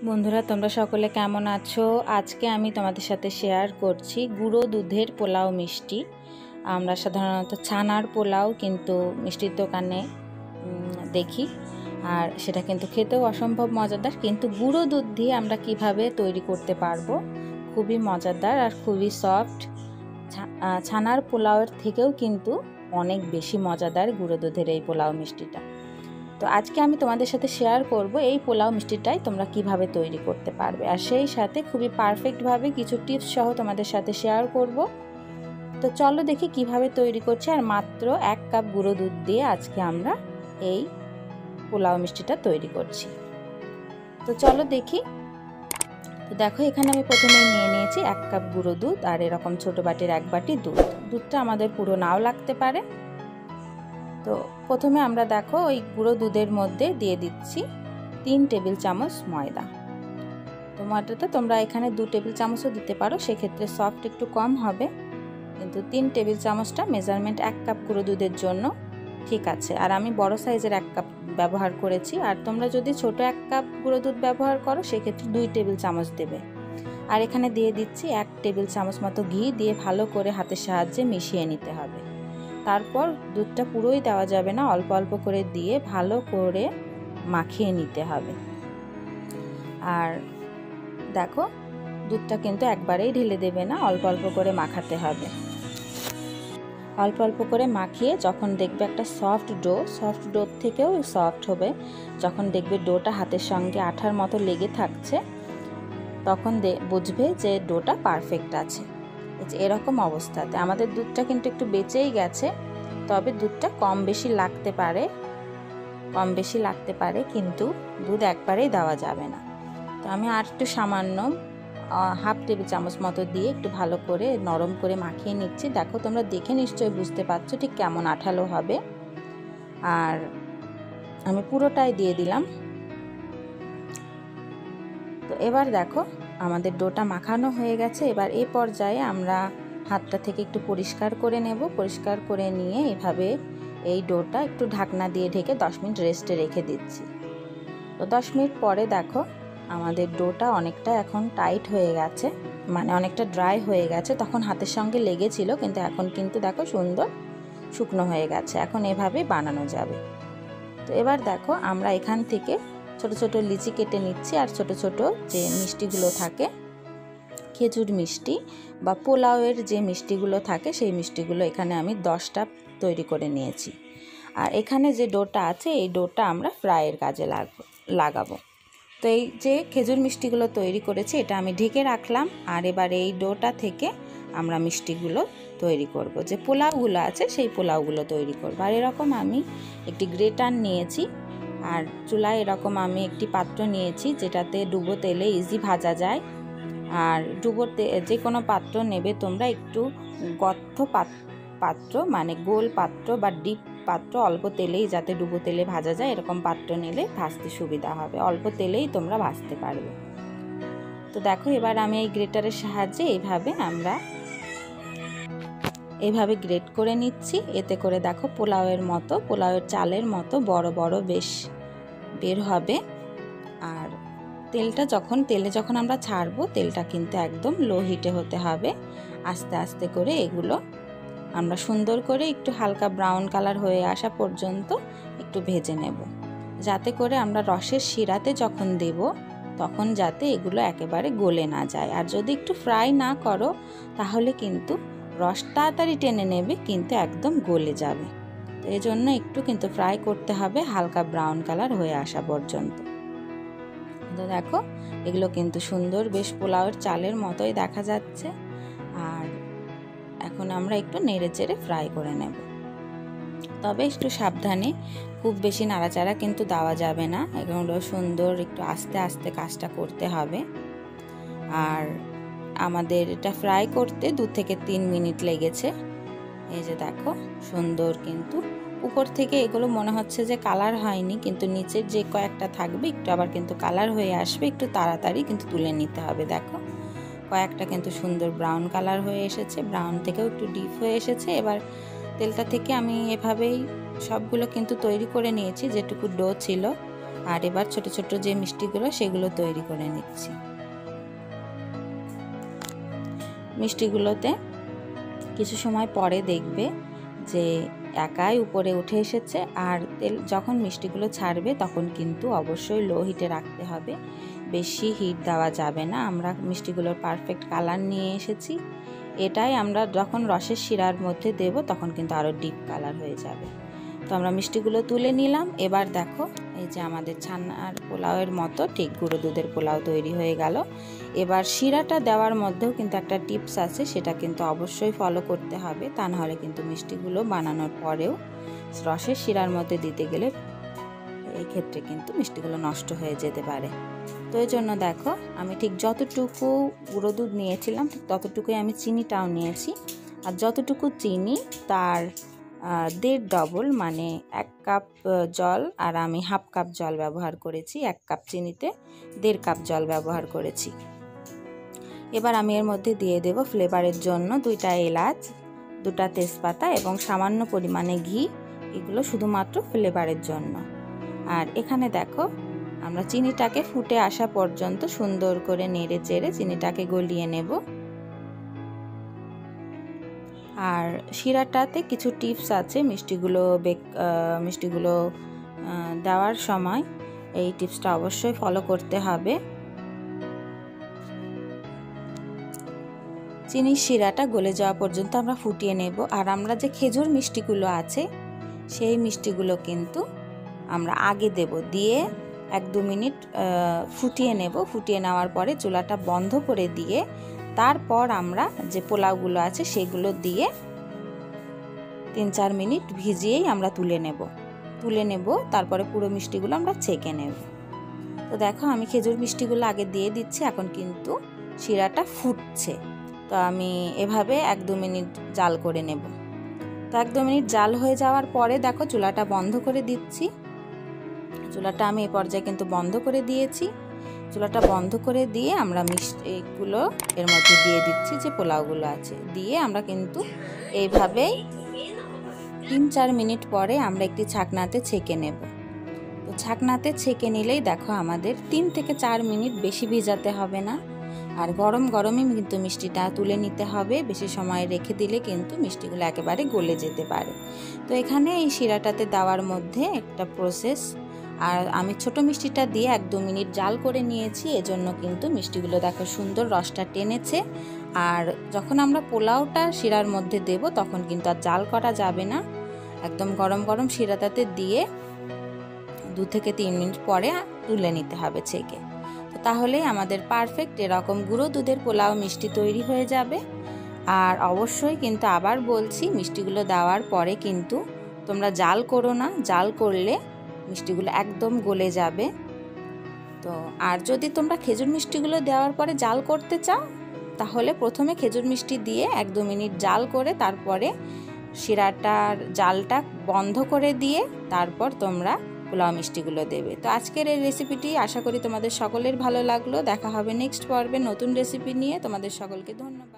বন্ধুরা তোমরা সকলে কেমন আছো? আজকে আমি তোমাদের সাথে শেয়ার করছি গুঁড়ো দুধের পোলাও মিষ্টি। আমরা সাধারণত ছানার পোলাও কিন্তু মিষ্টির দোকানে দেখি, আর সেটা কিন্তু খেতেও অসম্ভব মজাদার। কিন্তু গুঁড়ো দুধ দিয়ে আমরা কিভাবে তৈরি করতে পারবো, খুবই মজাদার আর খুবই সফট। ছানার পোলাওয়ের থেকেও কিন্তু অনেক বেশি মজাদার গুঁড়ো দুধের এই পোলাও মিষ্টিটা। তো আজকে আমি তোমাদের সাথে শেয়ার করব এই পোলাও মিষ্টিটাই তোমরা কিভাবে তৈরি করতে পারবে, আর সেই সাথে খুবই পারফেক্টভাবে কিছু টিপস সহ তোমাদের সাথে শেয়ার করব। তো চলো দেখি কিভাবে তৈরি করছি। আর মাত্র 1 কাপ গুঁড়ো দুধ দিয়ে আজকে আমরা এই পোলাও মিষ্টিটা তৈরি করছি। তো চলো দেখি। তো দেখো, এখানে আমি প্রথমে নিয়ে নিয়েছি 1 কাপ গুঁড়ো দুধ, আর এরকম ছোট বাটির 1 বাটি দুধ। দুধটা আমাদের পুরো নাও লাগতে পারে। তো প্রথমে আমরা দেখো ওই গুঁড়ো দুধের মধ্যে দিয়ে দিচ্ছি 3 টেবিল চামচ ময়দা। তো ময়দাটা তোমরা এখানে 2 টেবিল চামচও দিতে পারো, সেক্ষেত্রে সফট একটু কম হবে, কিন্তু 3 টেবিল চামচটা মেজারমেন্ট 1 কাপ গুঁড়ো দুধের জন্য ঠিক আছে। আর আমি বড় সাইজের 1 কাপ ব্যবহার করেছি, আর তোমরা যদি ছোট 1 কাপ গুঁড়ো দুধ ব্যবহার করো সেক্ষেত্রে 2 টেবিল চামচ দেবে। আর এখানে দিয়ে দিচ্ছি 1 টেবিল চামচ মতো ঘি, দিয়ে ভালো করে হাতের সাহায্যে মিশিয়ে নিতে হবে। তারপর দুধটা পুরোই দেওয়া যাবে না, অল্প অল্প করে দিয়ে ভালো করে মাখিয়ে নিতে হবে। আর দেখো, দুধটা কিন্তু একবারেই ঢেলে দেবে না, অল্প অল্প করে মাখাতে হবে। অল্প অল্প করে মাখিয়ে যখন দেখবে একটা সফট ডো থেকেও সফট হবে, যখন দেখবে ডোটা হাতের সঙ্গে আঠার মতো লেগে থাকছে, তখন বুঝবে যে ডোটা পারফেক্ট আছে। এরকম অবস্থাতে আমাদের দুধটা কিন্তু একটু বেঁচেই গেছে, তবে দুধটা কম বেশি লাগতে পারে, কিন্তু দুধ একবারেই দেওয়া যাবে না। তো আমি আর একটু সামান্য 1/2 টেবিল চামচ মতো দিয়ে একটু ভালো করে নরম করে মাখিয়ে নিচ্ছি। দেখো, তোমরা দেখে নিশ্চয়ই বুঝতে পারছো ঠিক কেমন আঠালো হবে। আর আমি পুরোটাই দিয়ে দিলাম। তো এবার দেখো, আমাদের ডোটা মাখানো হয়ে গেছে। এবার এই পর্যায়ে আমরা হাতটা থেকে একটু পরিষ্কার করে নেব। পরিষ্কার করে নিয়ে এভাবে এই ডোটা একটু ঢাকনা দিয়ে ঢেকে 10 মিনিট রেস্টে রেখে দিচ্ছি। তো 10 মিনিট পরে দেখো, আমাদের ডোটা অনেকটা এখন টাইট হয়ে গেছে, মানে অনেকটা ড্রাই হয়ে গেছে। তখন হাতের সঙ্গে লেগেছিল, কিন্তু এখন কিন্তু দেখো সুন্দর শুকনো হয়ে গেছে। এখন এভাবে বানানো যাবে। তো এবার দেখো, আমরা এখান থেকে ছোট ছোট লিচি কেটে নিচ্ছি, আর ছোট ছোট যে মিষ্টিগুলো থাকে, খেজুর মিষ্টি বা পোলাওয়ের যে মিষ্টিগুলো থাকে, সেই মিষ্টিগুলো এখানে আমি 10টা তৈরি করে নিয়েছি। আর এখানে যে ডোটা আছে, এই ডোটা আমরা ফ্রাইয়ের কাজে লাগাবো। তো এই যে খেজুর মিষ্টিগুলো তৈরি করেছি, এটা আমি ঢেকে রাখলাম। আর এবার এই ডোটা থেকে আমরা মিষ্টিগুলো তৈরি করব, যে পোলাওগুলো আছে সেই পোলাওগুলো তৈরি করব। আর এরকম আমি একটি গ্রেটার নিয়েছি, আর চুলায় এরকম আমি একটি পাত্র নিয়েছি, যেটাতে ডুবো তেলে ইজি ভাজা যায়। আর যে কোনো পাত্র নেবে তোমরা, একটু গর্ত পাত্র, মানে গোল পাত্র বা ডিপ পাত্র, অল্প তেলেই যাতে ডুবো তেলে ভাজা যায়, এরকম পাত্র নিলে ভাজতে সুবিধা হবে, অল্প তেলেই তোমরা ভাজতে পারবে। তো দেখো, এবার আমি এই গ্রেটারের সাহায্যে এইভাবে গ্রেট করে নিচ্ছি। এতে করে দেখো পোলাওয়ের চালের মতো বড় বড় বেশ বের হবে। আর তেলে যখন আমরা ছাড়বো, তেলটা কিন্তু একদম লো হিটে হতে হবে। আস্তে আস্তে করে এগুলো আমরা সুন্দর করে একটু হালকা ব্রাউন কালার হয়ে আসা পর্যন্ত একটু ভেজে নেব, যাতে করে আমরা রসের শিরাতে যখন দেব, তখন যাতে এগুলো একেবারে গলে না যায়। আর যদি একটু ফ্রাই না করো, তাহলে কিন্তু রস তাড়াতাড়ি টেনে নেবে, কিন্তু একদম গলে যাবে। তো এই জন্য একটু কিন্তু ফ্রাই করতে হবে, হালকা ব্রাউন কালার হয়ে আসা পর্যন্ত। তো দেখো, এগুলো কিন্তু সুন্দর বেশ পোলাওয়ের চালের মতোই দেখা যাচ্ছে। আর এখন আমরা একটু নেড়ে চেড়ে ফ্রাই করে নেব, তবে একটু সাবধানে, খুব বেশি নাড়াচাড়া কিন্তু দেওয়া যাবে না। এগুলো সুন্দর একটু আস্তে আস্তে কাজটা করতে হবে। আর আমাদের এটা ফ্রাই করতে 2 থেকে 3 মিনিট লেগেছে। এই যে দেখো, সুন্দর কিন্তু উপর থেকে এগুলো মনে হচ্ছে যে কালার হয়নি, কিন্তু নিচের যে কয়েকটা থাকবে একটু আবার কিন্তু কালার হয়ে আসবে। একটু তাড়াতাড়ি কিন্তু তুলে নিতে হবে। দেখো, কয়েকটা কিন্তু সুন্দর ব্রাউন কালার হয়ে এসেছে, ব্রাউন থেকেও একটু ডিপ হয়ে এসেছে। এবার তেলটা থেকে আমি এভাবেই সবগুলো কিন্তু তৈরি করে নিয়েছি, যেটুকু ডো ছিল। আর এবার ছোট ছোট যে মিষ্টিগুলো সেগুলো তৈরি করে নিচ্ছি। মিষ্টিগুলোতে কিছু সময় পরে দেখবে যে একাই উপরে উঠে এসেছে। আর তেল যখন মিষ্টিগুলো ছাড়বে তখন কিন্তু অবশ্যই লো হিটে রাখতে হবে, বেশি হিট দেওয়া যাবে না। আমরা মিষ্টিগুলোর পারফেক্ট কালার নিয়ে এসেছি, এটাই আমরা যখন রসের শিরার মধ্যে দেব তখন কিন্তু আরও ডিপ কালার হয়ে যাবে। তো আমরা মিষ্টিগুলো তুলে নিলাম। এবার দেখো এই যে আমাদের ছানার পোলাওয়ের মতো ঠিক গুঁড়ো দুধের পোলাও তৈরি হয়ে গেল। এবার শিরাটা দেওয়ার মধ্যেও কিন্তু একটা টিপস আছে, সেটা কিন্তু অবশ্যই ফলো করতে হবে, তা নাহলে কিন্তু মিষ্টিগুলো বানানোর পরেও রসের শিরার মধ্যে দিতে গেলে এই ক্ষেত্রে কিন্তু মিষ্টিগুলো নষ্ট হয়ে যেতে পারে। তো এই জন্য দেখো আমি ঠিক যতটুকু গুঁড়ো দুধ নিয়েছিলাম ঠিক ততটুকুই আমি চিনিটাও নিয়েছি। আর যতটুকু চিনি তার 1.5 ডবল, মানে 1 কাপ জল, আর আমি হাফ কাপ জল ব্যবহার করেছি। 1 কাপ চিনিতে 1.5 কাপ জল ব্যবহার করেছি। এবার আমি এর মধ্যে দিয়ে দেব ফ্লেভারের জন্য 2টা এলাচ, 2টা তেজপাতা এবং সামান্য পরিমাণে ঘি, এগুলো শুধুমাত্র ফ্লেভারের জন্য। আর এখানে দেখো আমরা চিনিটাকে ফুটে আসা পর্যন্ত সুন্দর করে নেড়ে চেড়ে চিনিটাকে গলিয়ে নেব। আর শিরাটাতে কিছু টিপস আছে মিষ্টিগুলো দেওয়ার সময়, এই টিপসটা অবশ্যই ফলো করতে হবে। চিনির শিরাটা গলে যাওয়া পর্যন্ত আমরা ফুটিয়ে নেব। আর আমরা যে খেজুর মিষ্টিগুলো আছে সেই মিষ্টিগুলো কিন্তু আমরা আগে দেব, দিয়ে 1-2 মিনিট ফুটিয়ে নেব। ফুটিয়ে নেওয়ার পরে চুলাটা বন্ধ করে দিয়ে তারপর আমরা যে পোলাওগুলো আছে সেগুলো দিয়ে 3-4 মিনিট ভিজিয়েই আমরা তুলে নেব। তারপরে পুরো মিষ্টিগুলো আমরা ছেঁকে নেব। তো দেখো আমি খেজুর মিষ্টিগুলো আগে দিয়ে দিচ্ছি, এখন কিন্তু শিরাটা ফুটছে। তো আমি এভাবে 1-2 মিনিট জাল করে নেব। তো 1-2 মিনিট জাল হয়ে যাওয়ার পরে দেখো চুলাটা বন্ধ করে দিচ্ছি। চুলাটা আমি এই পর্যায়ে কিন্তু বন্ধ করে দিয়েছি। চুলাটা বন্ধ করে দিয়ে আমরা মিষ্টিগুলো এর মধ্যে দিয়ে দিচ্ছি, যে পোলাওগুলো আছে দিয়ে আমরা কিন্তু এইভাবেই 3-4 মিনিট পরে আমরা একটি ছাকনাতে ছেঁকে নেব। তো ছাকনাতে ছেঁকে নিলেই দেখো আমাদের 3 থেকে 4 মিনিট, বেশি ভিজাতে হবে না। আর গরম গরমই কিন্তু মিষ্টিটা তুলে নিতে হবে, বেশি সময় রেখে দিলে কিন্তু মিষ্টিগুলো একেবারে গলে যেতে পারে। তো এখানে এই শিরাটাতে দেওয়ার মধ্যে একটা প্রসেস, আর আমি ছোট মিষ্টিটা দিয়ে 1-2 মিনিট জাল করে নিয়েছি, এজন্য কিন্তু মিষ্টিগুলো দেখো সুন্দর রসটা টেনেছে। আর যখন আমরা পোলাওটা শিরার মধ্যে দেব তখন কিন্তু আর জাল করা যাবে না, একদম গরম গরম শিরাটাতে দিয়ে 2 থেকে 3 মিনিট পরে তুলে নিতে হবে ছেঁকে। তো তাহলেই আমাদের পারফেক্ট এরকম গুঁড়ো দুধের পোলাও মিষ্টি তৈরি হয়ে যাবে। আর অবশ্যই কিন্তু আবার বলছি, মিষ্টিগুলো দেওয়ার পরে কিন্তু তোমরা জাল করো না, জাল করলে মিষ্টিগুলো একদম গলে যাবে। তো আর যদি তোমরা খেজুর মিষ্টিগুলো দেওয়ার পরে জাল করতে চাও তাহলে প্রথমে খেজুর মিষ্টি দিয়ে 1-2 মিনিট জাল করে তারপরে শিরাটার জালটা বন্ধ করে দিয়ে তারপর তোমরা পোলাও মিষ্টিগুলো দেবে। তো আজকের এই রেসিপিটি আশা করি তোমাদের সকলের ভালো লাগলো। দেখা হবে নেক্সট পর্বে নতুন রেসিপি নিয়ে। তোমাদের সকলকে ধন্যবাদ।